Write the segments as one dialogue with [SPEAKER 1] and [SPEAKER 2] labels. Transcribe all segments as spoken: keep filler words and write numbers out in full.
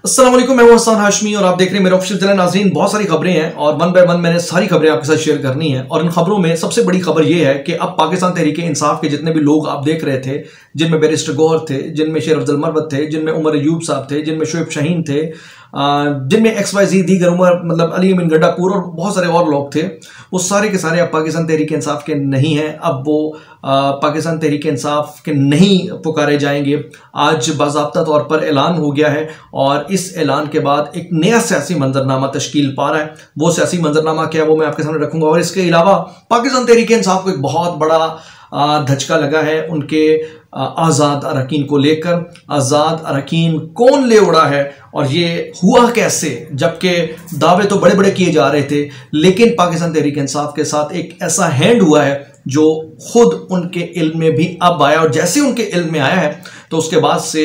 [SPEAKER 1] अस्सलाम वालेकुम, मैं हूं हसन हाशमी और आप देख रहे हैं मेरा ऑफिशियल चैनल। नाज़रीन, बहुत सारी खबरें हैं और वन बाय वन मैंने सारी खबरें आपके साथ शेयर करनी है। और इन खबरों में सबसे बड़ी खबर यह है कि अब पाकिस्तान तहरीक इंसाफ के जितने भी लोग आप देख रहे थे, जिनमें बैरिस्टर गौहर थे, जिनमें शेर अफजल मरवत थे, जिनमें उमर अयूब साहब थे, जिनमें शुएब शाहीन थे, जिनमें एक्स वाई जी दीगर उमर मतलब अली अमीन गंडापुर और बहुत सारे और लोग थे, वो सारे के सारे अब पाकिस्तान तहरीक इंसाफ के नहीं हैं। अब वो आ, पाकिस्तान तहरीक इंसाफ के नहीं पुकारे जाएंगे। आज बाज़ाब्ता तौर पर ऐलान हो गया है और इस ऐलान के बाद एक नया सियासी मंजरनामा तश्कील पा रहा है। वो सियासी मंजरनामा क्या है वो मैं आपके सामने रखूंगा। और इसके अलावा पाकिस्तान तहरीक इंसाफ को एक बहुत बड़ा धचका लगा है उनके आज़ाद अरकान को लेकर। आज़ाद अरकान कौन ले उड़ा है और ये हुआ कैसे, जबकि दावे तो बड़े बड़े किए जा रहे थे, लेकिन पाकिस्तान तहरीक इंसाफ के साथ एक ऐसा हैंड हुआ है जो खुद उनके इल्म में भी अब आया। और जैसे उनके इल्म में आया है तो उसके बाद से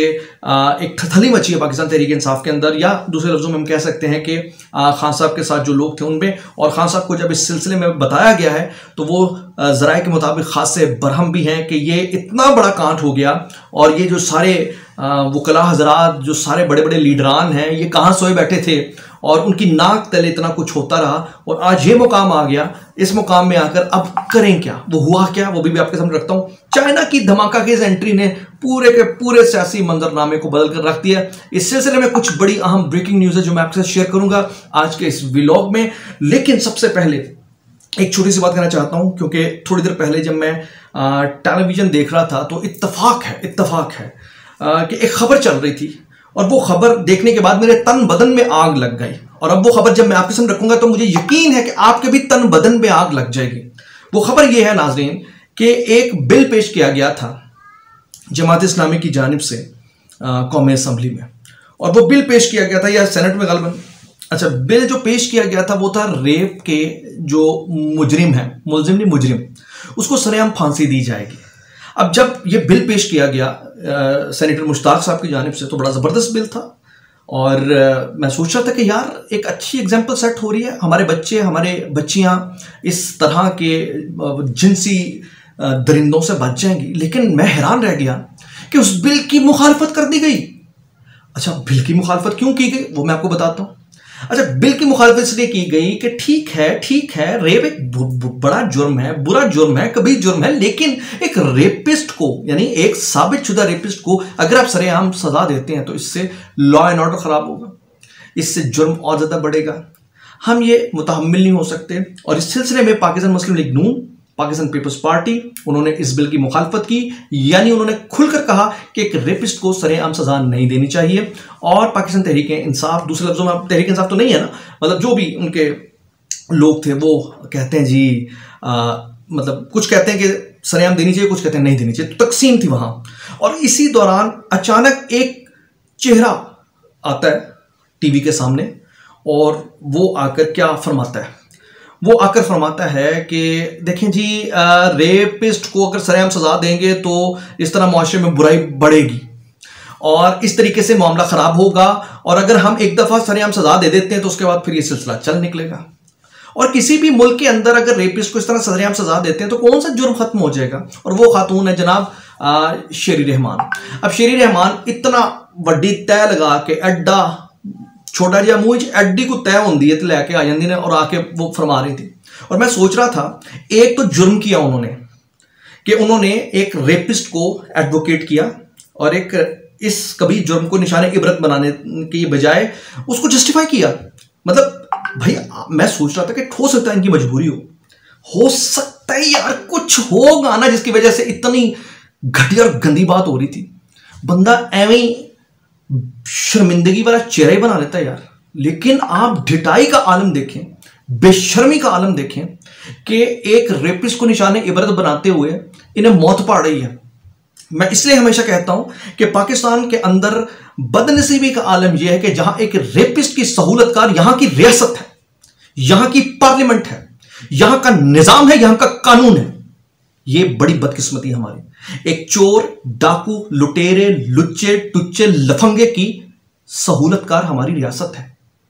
[SPEAKER 1] एक थथली मची है पाकिस्तान तहरीक इंसाफ के अंदर, या दूसरे लफ्ज़ों में हम कह सकते हैं कि खान साहब के साथ जो लोग थे उनमें, और खान साहब को जब इस सिलसिले में बताया गया है तो वो ज़राए के मुताबिक खास से बरहम भी हैं कि ये इतना बड़ा कांड हो गया और ये जो सारे वकला हजरात, जो सारे बड़े बड़े लीडरान हैं, ये कहाँ सोए बैठे थे और उनकी नाक तले इतना कुछ होता रहा और आज ये मुकाम आ गया। इस मुकाम में आकर अब करें क्या, वो हुआ क्या, वो भी, भी आपके सामने रखता हूं। चाइना की धमाका की इस एंट्री ने पूरे के पूरे सियासी मंजरनामे को बदल कर रख दिया। इस सिलसिले में कुछ बड़ी अहम ब्रेकिंग न्यूज़ है जो मैं आपके साथ शेयर करूंगा आज के इस व्लॉग में। लेकिन सबसे पहले एक छोटी सी बात कहना चाहता हूं, क्योंकि थोड़ी देर पहले जब मैं टेलीविजन देख रहा था तो इत्तफाक है इत्तफाक है आ, कि एक खबर चल रही थी और वो खबर देखने के बाद मेरे तन बदन में आग लग गई। और अब वो खबर जब मैं आपके सामने रखूंगा तो मुझे यकीन है कि आपके भी तन बदन में आग लग जाएगी। वो खबर ये है नाजरीन कि एक बिल पेश किया गया था जमात इस्लामी की जानिब से कौमी असम्बली में, और वो बिल पेश किया गया था या सेनेट में गलबन। अच्छा, बिल जो पेश किया गया था वो था रेप के जो मुजरिम है, मुलजिम नहीं मुजरिम, उसको सरेआम फांसी दी जाएगी। अब जब ये बिल पेश किया गया आ, सेनेटर मुश्ताक साहब की जानिब से तो बड़ा ज़बरदस्त बिल था और आ, मैं सोच रहा था कि यार एक अच्छी एग्जाम्पल सेट हो रही है, हमारे बच्चे हमारे बच्चियां इस तरह के जिनसी दरिंदों से बच जाएंगी। लेकिन मैं हैरान रह गया कि उस बिल की मुखालफत कर दी गई। अच्छा, बिल की मुखालफत क्यों की गई वो मैं आपको बताता हूँ। अच्छा, बिल की मुखालफत इसलिए की गई कि ठीक है ठीक है रेप एक बड़ा जुर्म है, बुरा जुर्म है, कभी जुर्म है, लेकिन एक रेपिस्ट को, यानी एक साबित शुदा रेपिस्ट को अगर आप सरेआम सजा देते हैं तो इससे लॉ एंड ऑर्डर खराब होगा, इससे जुर्म और ज्यादा बढ़ेगा। हम ये मुतहम्मिल नहीं हो सकते। और इस सिलसिले में Pakistan Muslim League Noon, Pakistan People's Party, उन्होंने इस बिल की मुखालफत की, यानी उन्होंने खुलकर कहा कि एक रेपिस्ट को सरेआम सजा नहीं देनी चाहिए। और पाकिस्तान तहरीक इंसाफ, दूसरे लफ्जों में तहरीक इंसाफ तो नहीं है ना, मतलब जो भी उनके लोग थे वो कहते हैं जी आ, मतलब कुछ कहते हैं कि सरेआम देनी चाहिए, कुछ कहते हैं नहीं देनी चाहिए, तो तकसीम थी वहां। और इसी दौरान अचानक एक चेहरा आता है टीवी के सामने और वो आकर क्या फरमाता है, वो आकर फरमाता है कि देखें जी, रेपिस्ट को अगर सरेआम सजा देंगे तो इस तरह मुआशरे में बुराई बढ़ेगी और इस तरीके से मामला खराब होगा, और अगर हम एक दफा सरेआम सजा दे देते हैं तो उसके बाद फिर ये सिलसिला चल निकलेगा। और किसी भी मुल्क के अंदर अगर रेपिस्ट को इस तरह सरेआम सजा देते हैं तो कौन सा जुर्म खत्म हो जाएगा। और वो खातून है जनाब शेरी रहमान। अब शेरी रहमान इतना वड्डी तय लगा के अड्डा छोटा जिहा मूंह एड्डी को तय होंगी है तो लैके आ जाती ने और आके वो फरमा रही थी। और मैं सोच रहा था, एक तो जुर्म किया उन्होंने कि उन्होंने एक रेपिस्ट को एडवोकेट किया और एक इस कभी जुर्म को निशाने इबरत बनाने की बजाय उसको जस्टिफाई किया। मतलब भाई मैं सोच रहा था कि हो सकता है इनकी मजबूरी हो हो सकता है यार कुछ होगा ना जिसकी वजह से इतनी घटिया और गंदी बात हो रही थी। बंदा एवं शर्मिंदगी वाला चेहरा ही बना लेता है यार। लेकिन आप ढिटाई का आलम देखें, बेशर्मी का आलम देखें कि एक रेपिस्ट को निशाने इबरत बनाते हुए इन्हें मौत पा रही है। मैं इसलिए हमेशा कहता हूं कि पाकिस्तान के अंदर बदनसीबी का आलम यह है कि जहां एक रेपिस्ट की सहूलतकार यहां की रियासत है, यहां की पार्लियामेंट है, यहां का निजाम है, यहां का कानून है। यह बड़ी बदकिस्मती है हमारी। एक चोर, डाकू, लुटेरे, लुच्चे, टुच्चे, लफंगे की सहूलतकार हमारी रियासत है।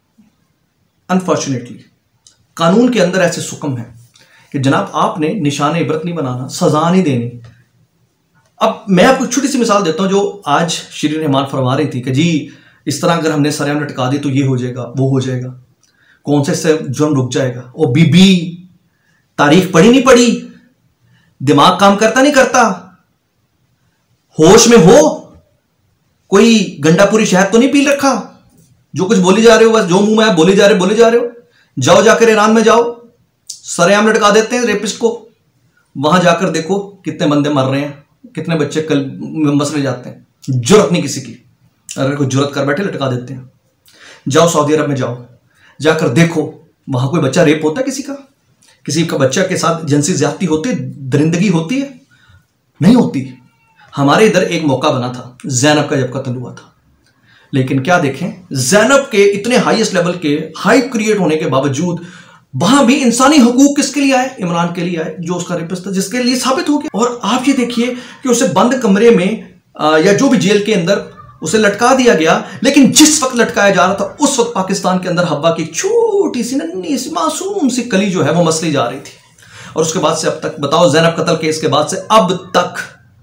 [SPEAKER 1] अनफॉर्चुनेटली कानून के अंदर ऐसे हुक्म है कि जनाब आपने निशाने इबरत नहीं बनाना, सजा नहीं देनी। अब मैं आपको छोटी सी मिसाल देता हूं जो आज शेरी रहमान फरमा रही थी कि जी इस तरह अगर हमने सरेआम लटका दी तो ये हो जाएगा, वो हो जाएगा, कौन से से जुर्म रुक जाएगा। ओ बीबी, तारीख पढ़ी नहीं पढ़ी, दिमाग काम करता नहीं करता, होश में हो, कोई गंडापुरी शहद तो नहीं पी रखा, जो कुछ बोली जा रहे हो बस जो मुंह में आए बोले जा रहे बोले जा रहे हो। जाओ जाकर ईरान में जाओ, सरेआम लटका देते हैं रेपिस्ट को, वहां जाकर देखो कितने बंदे मर रहे हैं, कितने बच्चे कल मसले जाते हैं, जुर्रत नहीं किसी की, अगर कोई जुर्रत कर बैठे लटका देते हैं। जाओ सऊदी अरब में जाओ, जाकर देखो वहां कोई बच्चा रेप होता है किसी का, किसी का बच्चा के साथ जिनसी ज्यादती होती है, दरिंदगी होती है? नहीं होती। हमारे इधर एक मौका बना था ज़ैनब का जब कत्ल हुआ था, लेकिन क्या देखें, ज़ैनब के इतने हाईएस्ट लेवल के हाइप क्रिएट होने के बावजूद वहां भी इंसानी हकूक किसके लिए आए? इमरान के लिए आए, जो उसका रेपिस्ट था, जिसके लिए साबित हो गया। और आप ये देखिए कि उसे बंद कमरे में आ, या जो भी जेल के अंदर उसे लटका दिया गया, लेकिन जिस वक्त लटकाया जा रहा था उस वक्त पाकिस्तान के अंदर हब्बा की छोटी सी नन्ही सी मासूम सी कली जो है वो मसली जा रही थी। और उसके बाद से अब तक बताओ, ज़ैनब कत्ल केस के बाद से अब तक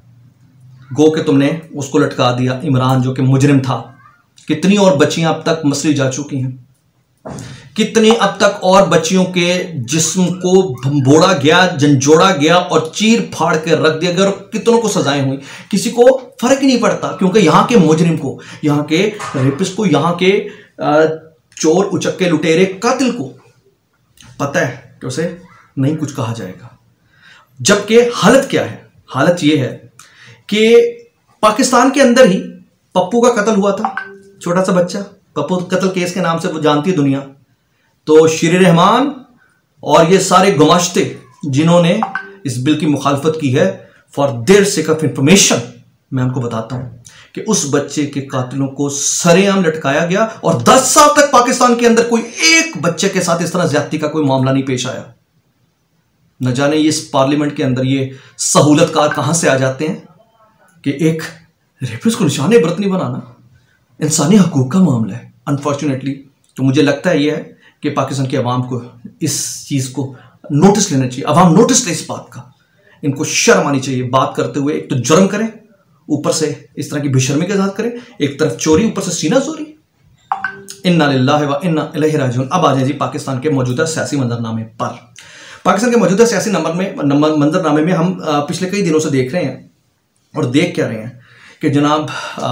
[SPEAKER 1] गो के तुमने उसको लटका दिया, इमरान जो कि मुजरिम था। कितनी और बच्चियां अब तक मसली जा चुकी हैं, कितनी अब तक और बच्चियों के जिस्म को भंबोड़ा गया, झंझोड़ा गया और चीर फाड़ के रख दिया गया, और कितनों को सजाएं हुई, किसी को फर्क ही नहीं पड़ता, क्योंकि यहां के मुजरिम को, यहां के रेपिस्ट को, यहां के चोर उचक्के लुटेरे कातिल को पता है कि उसे नहीं कुछ कहा जाएगा। जबकि हालत क्या है? हालत यह है कि पाकिस्तान के अंदर ही पप्पू का कत्ल हुआ था, छोटा सा बच्चा, पप्पू कत्ल केस के नाम से वो जानती है दुनिया। तो शीर रहमान और ये सारे गुमाश्ते जिन्होंने इस बिल की मुखालफत की है, for their sake of information मैं उनको बताता हूं कि उस बच्चे के कातिलों को सरेआम लटकाया गया और दस साल तक पाकिस्तान के अंदर कोई एक बच्चे के साथ इस तरह ज्यादती का कोई मामला नहीं पेश आया। न जाने ये इस पार्लियामेंट के अंदर ये सहूलतकार कहां से आ जाते हैं कि एक रेपिस्ट को निशाने इबरत नहीं बनाना इंसानी हकूक का मामला है। अनफॉर्चुनेटली तो मुझे लगता है यह है कि पाकिस्तान की आवाम को इस चीज़ को नोटिस लेना चाहिए, आवाम नोटिस ले इस बात का, इनको शर्म आनी चाहिए बात करते हुए। एक तो जुर्म करें, ऊपर से इस तरह की बेशर्मी के साथ करें, एक तरफ चोरी, ऊपर से सीना चोरी। इन्ना लिल्लाहि व इन्ना इलैहि राजिऊन। अब आ जाए जी पाकिस्तान के मौजूदा सियासी मंजरनामे पर। पाकिस्तान के मौजूदा सियासी नंबर में मंजरनामे में हम पिछले कई दिनों से देख रहे हैं और देख क्या रहे हैं कि जनाब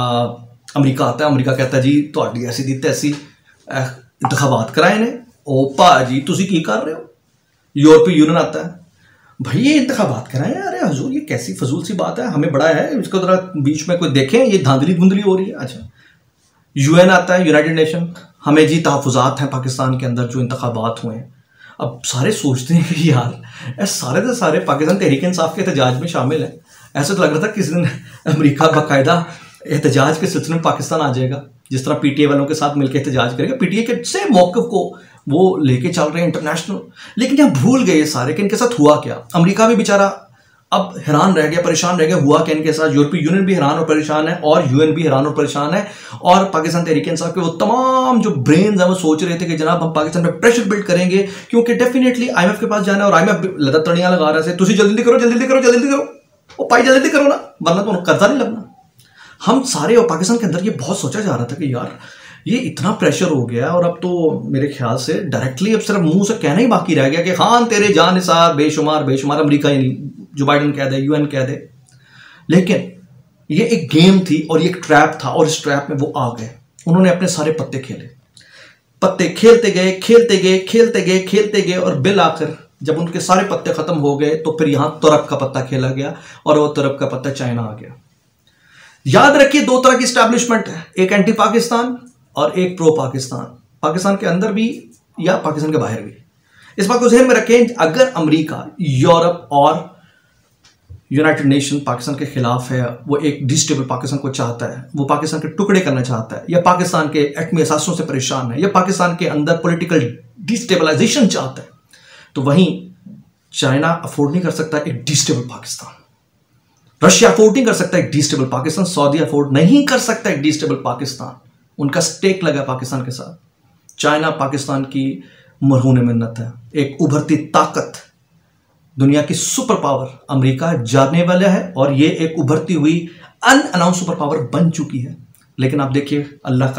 [SPEAKER 1] अमरीका आता है, अमरीका कहता है जी तुहाडी ऐसी दी तैसी इंतखाबात कराए ने। ओ भाजी तुसी की कर रहे हो? यूरोपीय यूनियन आता है, भाई ये इंतखाबात कराए, अरे हजूर ये कैसी फजूल सी बात है, हमें बड़ा है, इसको जरा बीच में कोई देखें, ये धांधली धुंधली हो रही है। अच्छा, यूएन आता है, यूनाइटेड नेशन, हमें जी तहफुजात हैं पाकिस्तान के अंदर जो इंतखाबात हुए हैं। अब सारे सोचते हैं कि यार सारे के सारे पाकिस्तान तहरीक इंसाफ के एहतजाज में शामिल हैं। ऐसा तो लग रहा था किसी दिन अमेरिका बाकायदा एहतजाज के सिलसिले में पाकिस्तान आ जाएगा, जिस तरह पीटीए वालों के साथ मिलकर एहतजाज करेगा, पीटीए के से मौक़िफ़ को वो लेके चल रहे हैं इंटरनेशनल। लेकिन यहाँ भूल गए सारे कि इनके साथ हुआ क्या। अमेरिका भी बेचारा अब हैरान रह गया, परेशान रह गया, हुआ क्या इनके साथ। यूरोपीय यूनियन भी हैरान और परेशान है और यूएन भी हैरान और परेशान है। और पाकिस्तान तहरीक इंसाफ के वो तमाम जो ब्रेन्स हैं वो सोच रहे थे कि जनाब हम पाकिस्तान पे प्रेशर बिल्ड करेंगे, क्योंकि डेफिनेटली आईएमएफ के पास जाना है और आईएमएफ लदा तड़ियां लगा रहा है, तुम जल्दी करो जल्दी करो जल्दी करो, वो पाई जल्दी करो ना, वरना तो कर्जा नहीं लगना। हम सारे और पाकिस्तान के अंदर ये बहुत सोचा जा रहा था कि यार ये इतना प्रेशर हो गया, और अब तो मेरे ख्याल से डायरेक्टली अब सिर्फ मुंह से कहना ही बाकी रह गया कि खान तेरे जान निसार बेशुमार बेशुमार, अमेरिका ही नहीं, जो बाइडन कह दे, यूएन कह दे। लेकिन ये एक गेम थी और ये एक ट्रैप था, और इस ट्रैप में वो आ गए। उन्होंने अपने सारे पत्ते खेले, पत्ते खेलते गए खेलते गए खेलते गए खेलते गए और बिल आकर जब उनके सारे पत्ते खत्म हो गए तो फिर यहां तुर्क का पत्ता खेला गया, और वो तुर्क का पत्ता चाइना आ गया। याद रखिए दो तरह की स्टैब्लिशमेंट है, एक एंटी पाकिस्तान और एक प्रो पाकिस्तान, पाकिस्तान के अंदर भी या पाकिस्तान के बाहर भी। इस बात को ध्यान में रखें, अगर अमेरिका, यूरोप और यूनाइटेड नेशन पाकिस्तान के खिलाफ है, वो एक डिस्टेबल पाकिस्तान को चाहता है, वो पाकिस्तान के टुकड़े करना चाहता है, या पाकिस्तान के एटमी असासों से परेशान है, या पाकिस्तान के अंदर पॉलिटिकल डिस्टेबलाइजेशन चाहता है, तो वहीं चाइना अफोर्ड नहीं कर सकता एक डिस्टेबल पाकिस्तान, रशिया अफोर्ड नहीं कर सकता एक डिस्टेबल पाकिस्तान, सऊदी अफोर्ड नहीं कर सकता एक डिस्टेबल पाकिस्तान। उनका स्टेक लगा पाकिस्तान के साथ। चाइना पाकिस्तान की मरहून मिन्नत है, एक उभरती ताकत, दुनिया की सुपर पावर अमेरिका जानने वाला है, और ये एक उभरती हुई अनअनाउंस सुपर पावर बन चुकी है। लेकिन आप देखिए अल्लाह का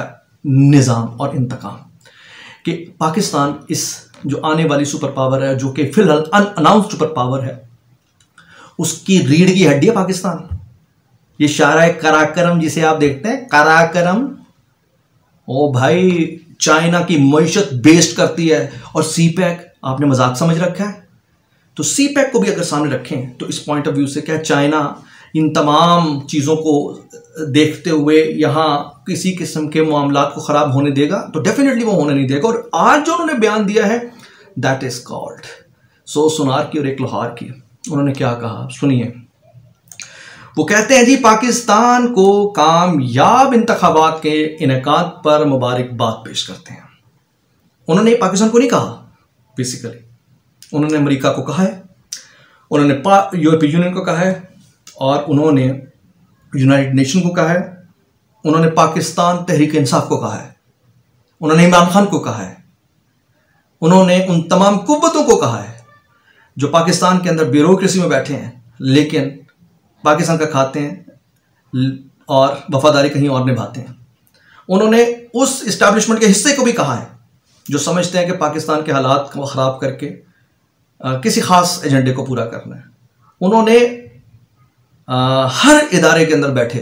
[SPEAKER 1] निज़ाम और इंतकाम कि पाकिस्तान इस जो आने वाली सुपर पावर है, जो कि फिलहाल अनअनाउंस्ड सुपर पावर है, उसकी रीढ़ की हड्डी है पाकिस्तान। ये शारा कराकरम जिसे आप देखते हैं, कराकरम, ओ भाई चाइना की मईशत बेस्ड करती है। और सी पैक आपने मजाक समझ रखा है। तो सी पैक को भी अगर सामने रखें तो इस पॉइंट ऑफ व्यू से क्या चाइना इन तमाम चीज़ों को देखते हुए यहाँ किसी किस्म के मामलात को ख़राब होने देगा? तो डेफिनेटली वो होने नहीं देगा। और आज जो उन्होंने बयान दिया है दैट इज कॉल्ड सो सुनार की और एक लोहार की। उन्होंने क्या कहा सुनिए। वो कहते हैं जी पाकिस्तान को कामयाब इंतखाबात के इनेकाद पर मुबारकबाद पेश करते हैं। उन्होंने पाकिस्तान को नहीं कहा, बेसिकली उन्होंने अमेरिका को कहा है, उन्होंने यूरोपीय यूनियन को कहा है, और उन्होंने यूनाइटेड नेशन को कहा है, उन्होंने पाकिस्तान तहरीक इंसाफ को कहा है, उन्होंने इमरान खान को कहा है, उन्होंने उन तमाम कुव्वतों को कहा है जो पाकिस्तान के अंदर ब्यूरोक्रेसी में बैठे हैं लेकिन पाकिस्तान का खाते हैं और वफादारी कहीं और निभाते हैं। उन्होंने उस इस्टेब्लिशमेंट के हिस्से को भी कहा है जो समझते हैं कि पाकिस्तान के हालात को ख़राब करके आ, किसी ख़ास एजेंडे को पूरा करना है। उन्होंने आ, हर इदारे के अंदर बैठे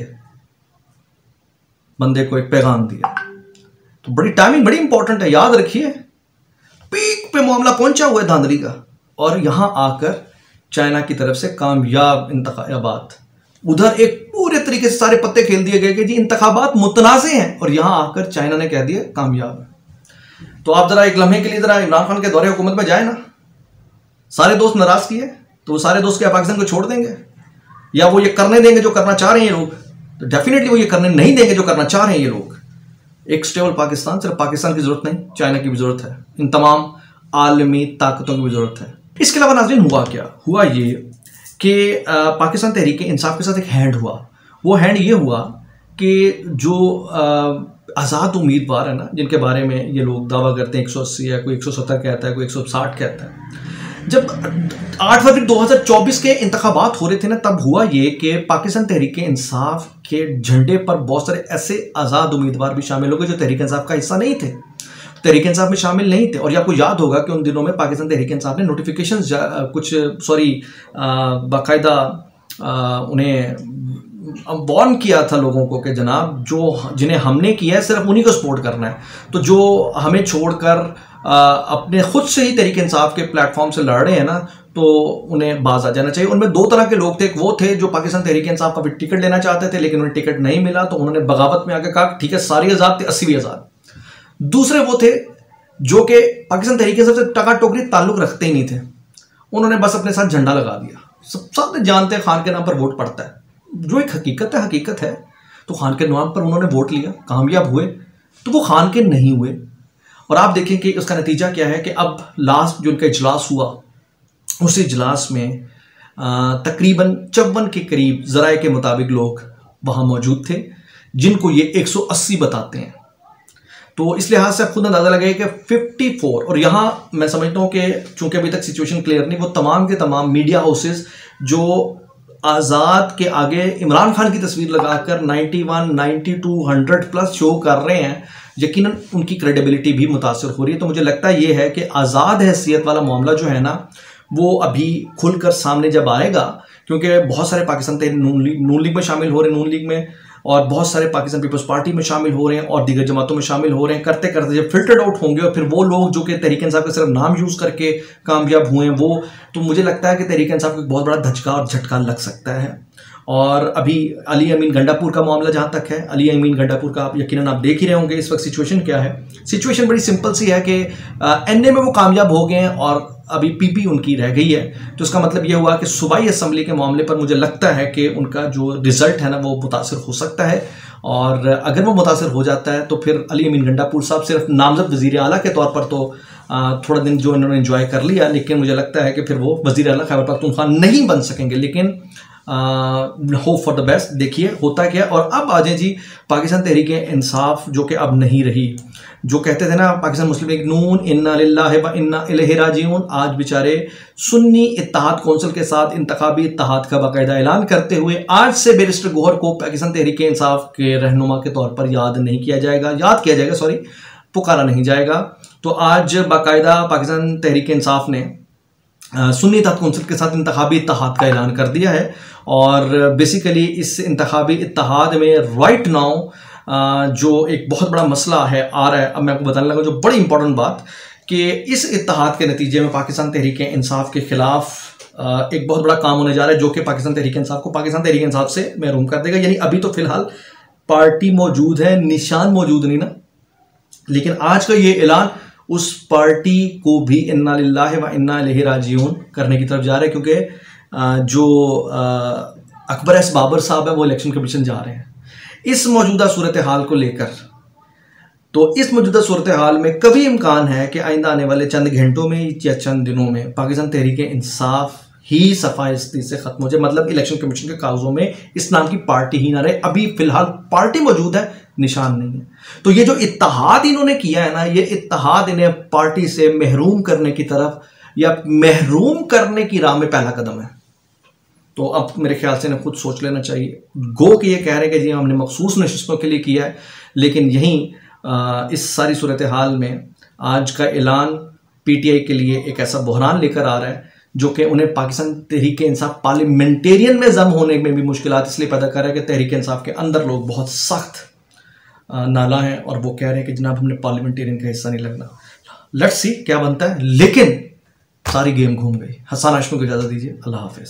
[SPEAKER 1] बंदे को एक पैगाम दिया। तो बड़ी टाइमिंग बड़ी इंपॉर्टेंट है, याद रखिए। पीक पे मामला पहुंचा हुआ है धांधली का, और यहां आकर चाइना की तरफ से कामयाब इंतखाबात, उधर एक पूरे तरीके से सारे पत्ते खेल दिए गए कि जी इंतखाबात मुतनाज़े हैं, और यहां आकर चाइना ने कह दिया कामयाब है। तो आप जरा एक लम्हे के लिए जरा इमरान खान के दौरे हुकूमत में जाए ना। सारे दोस्त नाराज किए तो वो सारे दोस्त क्या पाकिस्तान को छोड़ देंगे, या वो ये करने देंगे जो करना चाह रहे हैं ये लोग? तो डेफिनेटली वो ये करने नहीं देंगे जो करना चाह रहे हैं ये लोग। एक स्टेबल पाकिस्तान, सिर्फ पाकिस्तान की जरूरत नहीं, चाइना की भी जरूरत है, इन तमाम आलमी ताकतों की भी जरूरत है। इसके अलावा नाज़रीन हुआ क्या? हुआ ये कि पाकिस्तान तहरीक इंसाफ के साथ एक हैंड हुआ। वो हैंड ये हुआ कि जो आज़ाद उम्मीदवार है ना, जिनके बारे में ये लोग दावा करते हैं एक सौ अस्सी है, कोई एक सौ सत्तर कहता है, कोई एक सौ साठ कहता है। जब आठ फरवरी दो हज़ार चौबीस के इंतखाबात हो रहे थे ना, तब हुआ ये कि पाकिस्तान तहरीक इंसाफ के झंडे पर बहुत सारे ऐसे आज़ाद उम्मीदवार भी शामिल हो गए जो तहरीक इंसाफ का हिस्सा नहीं थे, तहरीक इंसाफ में शामिल नहीं थे। और ये आपको याद होगा कि उन दिनों में पाकिस्तान तहरीक इंसाफ ने नोटिफिकेशन कुछ सॉरी बाकायदा उन्हें वार्न किया था लोगों को कि जनाब जो जिन्हें हमने किया है सिर्फ उन्हीं को सपोर्ट करना है, तो जो हमें छोड़कर अपने खुद से ही तहरीक इंसाफ के प्लेटफॉर्म से लड़ रहे हैं ना, तो उन्हें बाज आ जाना चाहिए। उनमें दो तरह के लोग थे। एक वो थे जो पाकिस्तान तहरीक इंसाफ का भी टिकट लेना चाहते थे लेकिन उन्हें टिकट नहीं मिला, तो उन्होंने बगावत में आकर कहा ठीक है सारी आज़ाद थे, अस्सी भी आज़ाद। दूसरे वो थे जो कि पाकिस्तान तहरीक इंसाफ से टका टोकरी ताल्लुक रखते ही नहीं थे, उन्होंने बस अपने साथ झंडा लगा दिया। सब सब जानते हैं खान के नाम पर वोट पड़ता है, जो एक हकीकत है हकीकत है। तो खान के नाम पर उन्होंने वोट लिया, कामयाब हुए, तो वो खान के नहीं हुए। और आप देखें कि उसका नतीजा क्या है कि अब लास्ट जो उनका इजलास हुआ, उस इजलास में तकरीबन चौवन के करीब ज़राए के मुताबिक लोग वहाँ मौजूद थे जिनको ये एक सौ अस्सी बताते हैं। तो इस लिहाज से आप खुद अंदाज़ा लगाइए कि चौवन। और यहाँ मैं समझता हूँ कि चूँकि अभी तक सिचुएशन क्लियर नहीं, वो तमाम के तमाम मीडिया हाउसेस जो आज़ाद के आगे इमरान खान की तस्वीर लगाकर ninety one, ninety two, hundred plus show कर रहे हैं, यकीनन उनकी क्रेडिबिलिटी भी मुतासर हो रही है। तो मुझे लगता है ये है कि आज़ाद हैसियत वाला मामला जो है ना, वो अभी खुलकर सामने जब आएगा, क्योंकि बहुत सारे पाकिस्तान नून लीग नून लीग में शामिल हो रहे हैं, नून लीग में, और बहुत सारे पाकिस्तान पीपल्स पार्टी में शामिल हो रहे हैं और दीगर जमातों में शामिल हो रहे हैं। करते करते जब फिल्टर्ड आउट होंगे और फिर वो लोग जो कि तहरीक इंसाफ का सिर्फ नाम यूज़ करके कामयाब हुए हैं वो, तो मुझे लगता है कि तहरीक इंसाफ को एक बहुत बड़ा धचका और झटका लग सकता है। और अभी अली अमीन गंडापुर का मामला जहाँ तक है, अली अमीन गंडापुर का आप यकीनन आप देख ही रहे होंगे इस वक्त सिचुएशन क्या है। सिचुएशन बड़ी सिंपल सी है कि एन ए में वो कामयाब हो गए हैं और अभी पीपी उनकी रह गई है। तो इसका मतलब ये हुआ कि सूबाई असम्बली के मामले पर मुझे लगता है कि उनका जो रिजल्ट है ना वो मुतासर हो सकता है, और अगर वो मुतासर हो जाता है तो फिर अली अमीन गंडापुर साहब सिर्फ नामजद वज़ीर आला के तौर पर तो थोड़ा दिन जो इन्होंने एंजॉय कर लिया, लेकिन मुझे लगता है कि फिर वो वज़ीर आला खैबर पख्तूनख्वा नहीं बन सकेंगे। लेकिन होप फॉर द बेस्ट। देखिए होता क्या। और अब आ जाए जी पाकिस्तान तहरीक इंसाफ, जो कि अब नहीं रही। जो कहते थे ना पाकिस्तान मुस्लिम लीग नून, इन्ना लिल्लाहि व इन्ना इलैहि राजिऊन, आज बेचारे सुन्नी इत्तेहाद कौंसिल के साथ इंतखाबी इत्तेहाद का बाकायदा ऐलान करते हुए आज से बैरिस्टर गौहर को पाकिस्तान तहरीक इंसाफ के रहनुमा के तौर पर याद नहीं किया जाएगा, याद किया जाएगा सॉरी पुकारा नहीं जाएगा। तो आज बाकायदा पाकिस्तान तहरीक इंसाफ ने सुन्नी इत्तेहाद कौंसिल के साथ इंतखाबी इत्तेहाद का ऐलान कर दिया है। और बेसिकली इस इंतखाबी इत्तेहाद में राइट नाउ जो एक बहुत बड़ा मसला है आ रहा है, अब मैं आपको बताने लगा जो बड़ी इंपॉर्टेंट बात, कि इस इत्तेहाद के नतीजे में पाकिस्तान तहरीक इंसाफ के खिलाफ एक बहुत बड़ा काम होने जा रहा है, जो कि पाकिस्तान तहरीक इंसाफ को पाकिस्तान तहरीक इंसाफ से महरूम कर देगा। यानी अभी तो फिलहाल पार्टी मौजूद है, निशान मौजूद नहीं ना, लेकिन आज का ये ऐलान उस पार्टी को भी इन्ना लिल्लाहि व इन्ना इलैहि राजिऊन करने की तरफ जा रहा है, क्योंकि जो अकबर एस बाबर साहब है वो इलेक्शन कमीशन जा रहे हैं। इस मौजूदा सूरत हाल को लेकर, तो इस मौजूदा सूरत हाल में कभी इम्कान है कि आइंदा आने वाले चंद घंटों में या चंद दिनों में पाकिस्तान तहरीक इंसाफ ही सफाई से खत्म हो जाए, मतलब इलेक्शन कमीशन के कागजों में इस नाम की पार्टी ही ना रहे। अभी फिलहाल पार्टी मौजूद है, निशान नहीं है। तो ये जो इत्तेहाद इन्होंने किया है ना, ये इत्तेहाद इन्हें पार्टी से महरूम करने की तरफ या महरूम करने की राह में पहला कदम है। तो अब मेरे ख्याल से इन्हें खुद सोच लेना चाहिए। गो कि ये कह रहे हैं कि जी हमने मखसूस नशिस्तों के लिए किया है, लेकिन यहीं इस सारी सूरत हाल में आज का ऐलान पीटीआई के लिए एक ऐसा बहरान लेकर आ रहा है जो कि उन्हें पाकिस्तान तहरीक इंसाफ पार्लियामेंटेरियन में जम होने में भी मुश्किलात इसलिए पैदा कर रहा है कि तहरीक इंसाफ के अंदर लोग बहुत सख्त नाला हैं और वो कह रहे हैं कि जनाब हमने पार्लियामेंटेरियन का हिस्सा नहीं लगना। लेट्स सी क्या बनता है, लेकिन सारी गेम घूम गई। हसन हाशमी को इजाज़त दीजिए, अल्लाह हाफिज़।